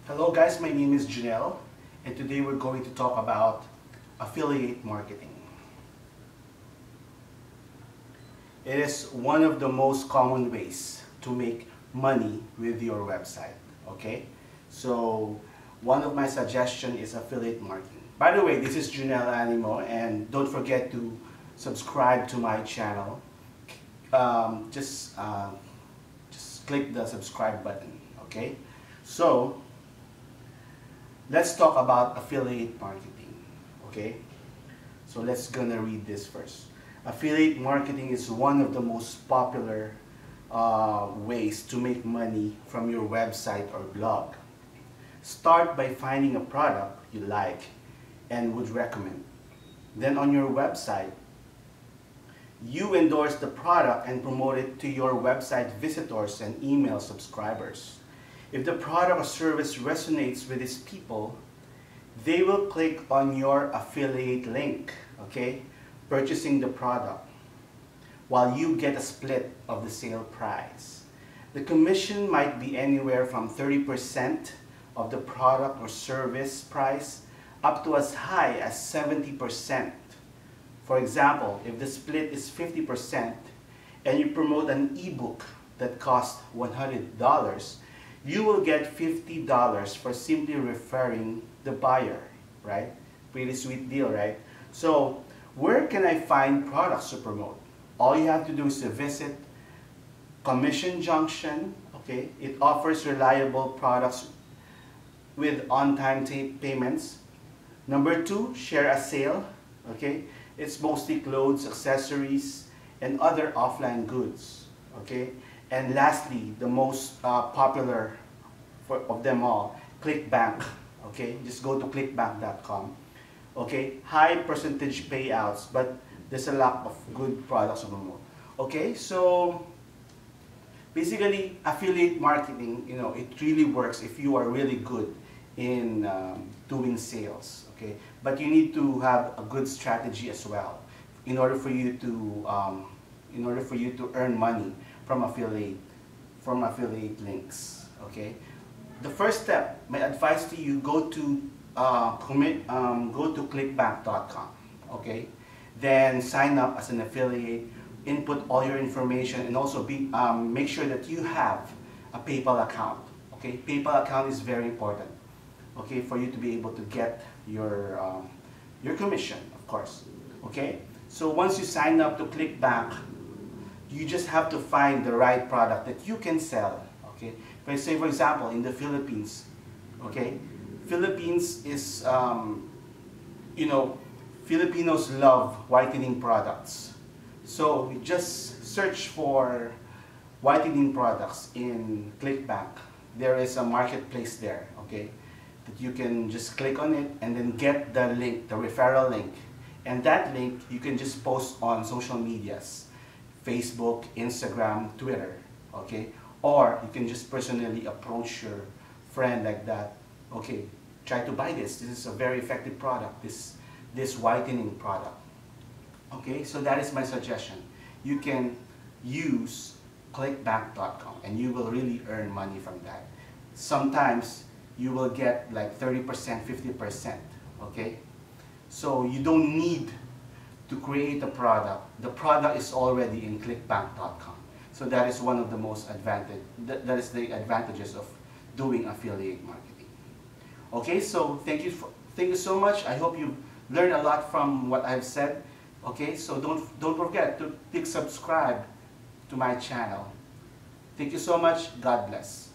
Hello guys, my name is Janelle and today we're going to talk about affiliate marketing. It is one of the most common ways to make money with your website, okay? So one of my suggestions is affiliate marketing. By the way, this is Janelle Animo and don't forget to subscribe to my channel. Just click the subscribe button, okay? So let's talk about affiliate marketing, okay? So let's gonna read this first. Affiliate marketing is one of the most popular ways to make money from your website or blog. Start by finding a product you like and would recommend. Then on your website, you endorse the product and promote it to your website visitors and email subscribers. If the product or service resonates with these people, they will click on your affiliate link, okay, purchasing the product, while you get a split of the sale price. The commission might be anywhere from 30% of the product or service price up to as high as 70%. For example, if the split is 50% and you promote an ebook that costs $100, you will get $50 for simply referring the buyer, right? Pretty sweet deal, right? So where can I find products to promote? All you have to do is to visit Commission Junction, okay? It offers reliable products with on-time payments. Number 2, Share a Sale, okay? It's mostly clothes, accessories, and other offline goods, okay? And lastly, the most popular of them all, ClickBank, okay? Just go to clickbank.com, okay? High percentage payouts, but there's a lot of good products to promote, okay? So basically, affiliate marketing, you know, it really works if you are really good in doing sales, okay? But you need to have a good strategy as well in order for you to earn money from affiliate links, okay? The first step, my advice to you, go to clickbank.com, okay? Then sign up as an affiliate, input all your information, and also make sure that you have a PayPal account, okay? PayPal account is very important, okay, for you to be able to get your commission, of course, okay? So once you sign up to ClickBank, you just have to find the right product that you can sell, okay? Let's say, for example, in the Philippines, okay? Philippines is, you know, Filipinos love whitening products. So you just search for whitening products in ClickBank. There is a marketplace there, okay? That you can just click on it and then get the link, the referral link. And that link you can just post on social medias. Facebook, Instagram, Twitter, okay? Or you can just personally approach your friend like that. Okay, try to buy this. This is a very effective product, this whitening product. Okay, so that is my suggestion. You can use clickbank.com and you will really earn money from that. Sometimes you will get like 30%, 50%, okay? So you don't need to create a product. The product is already in clickbank.com. So that is one of the most that is the advantages of doing affiliate marketing. Okay, so thank you so much. I hope you learned a lot from what I've said. Okay, so don't forget to click subscribe to my channel. Thank you so much. God bless.